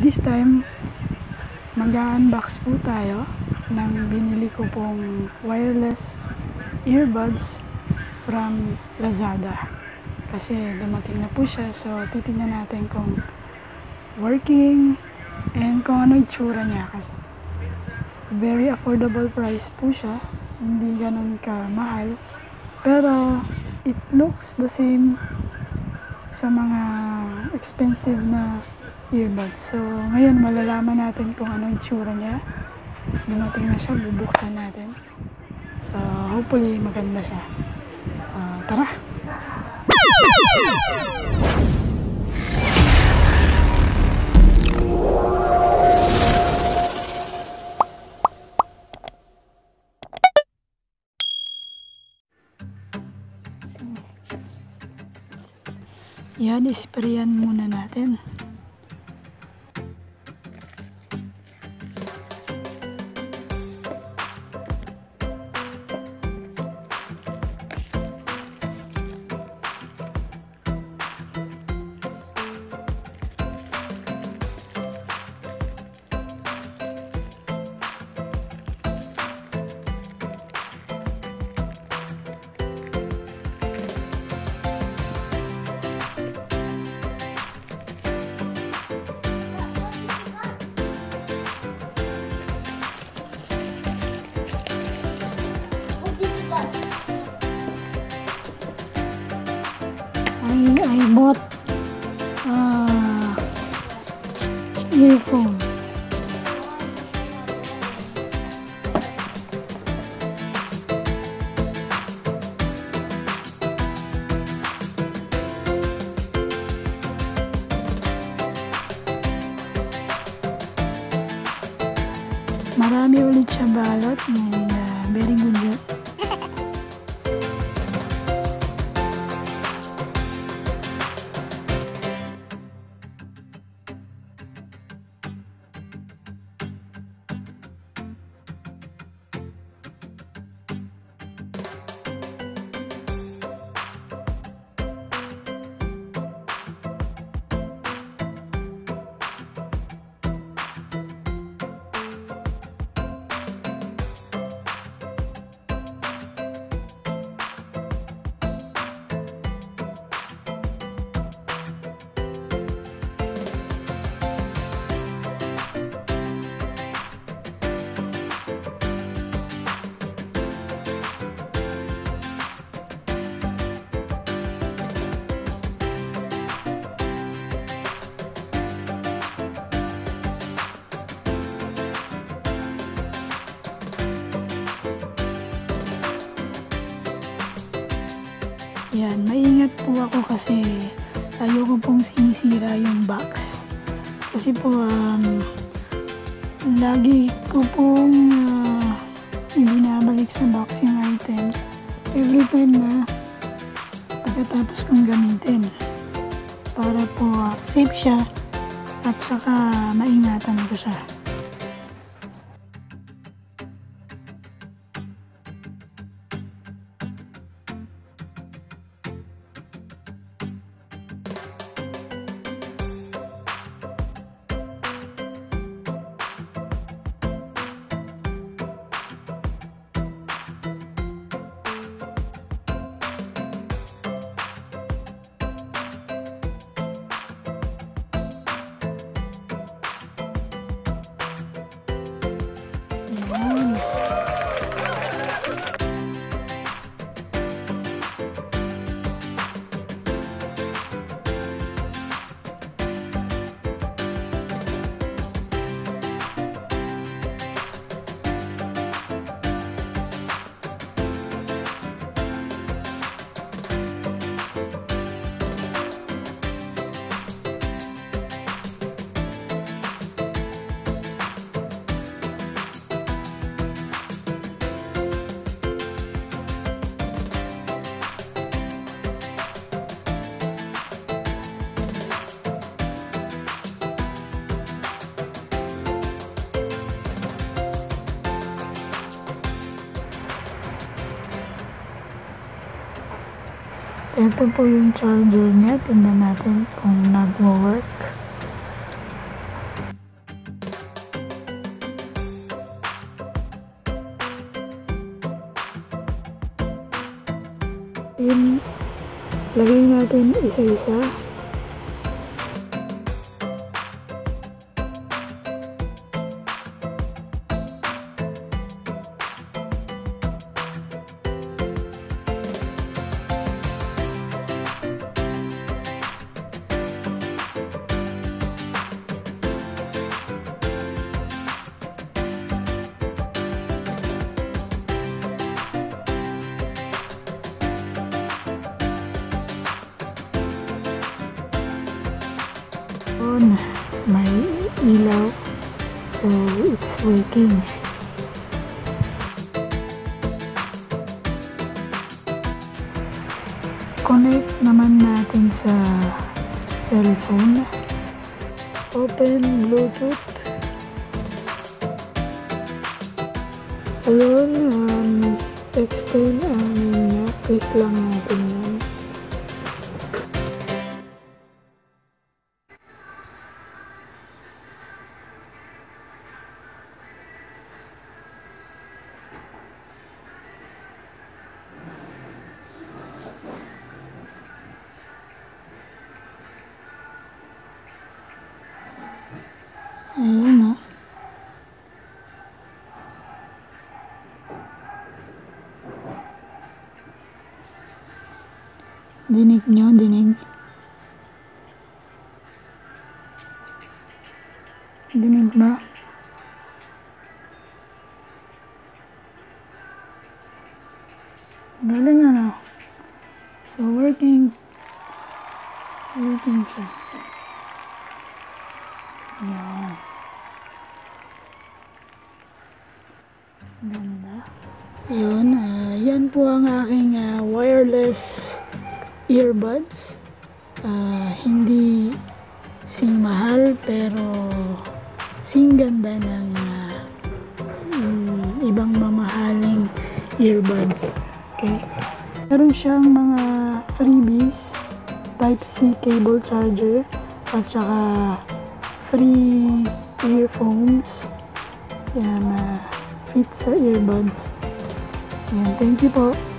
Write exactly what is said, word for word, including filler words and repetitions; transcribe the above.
this time, mag-unbox po tayo ng binili ko pong wireless earbuds from Lazada. Kasi dumating na po siya, so titingnan natin kung working and kung ano itsura niya. Kasi very affordable price po siya, hindi ganun ka-mahal. Pero it looks the same sa mga expensive na earbuds. So ngayon malalaman natin kung ano itsura niya. Dumating na siya, bubuksan natin. So hopefully maganda siya. Uh, tara! Yan, isprayan muna natin. I, I bought uh, earphone. Marami ulit siya balot and uh, very good job. Yan, maingat po ako kasi ayoko pong sinisira yung box. Kasi po, um, lagi ko pong uh, ibinabalik sa box yung items every time na pagkatapos kong gamitin. Para po uh, safe siya at saka maingatan ko siya. Ito po yung charger niya. Tingnan natin kung nagwo-work. In, lagay natin isa-isa. On, may ilaw, so it's working. Connect naman natin sa cellphone. Open Bluetooth. Ayun, um, X ten ang um, click lang natin yan. Ayun o. Dinig nyo, dinig. Dinig ba? Galing ano. So working. Working siya. Yan. Ganda. Yun, uh, yan po ang aking uh, wireless earbuds. Uh, hindi sing mahal pero sing ganda ng uh, um, ibang mamahaling earbuds. Okay. Meron siyang mga freebies, Type C cable charger at saka free earphones. Yan, uh, fit sa earbuds. Yan, thank you po.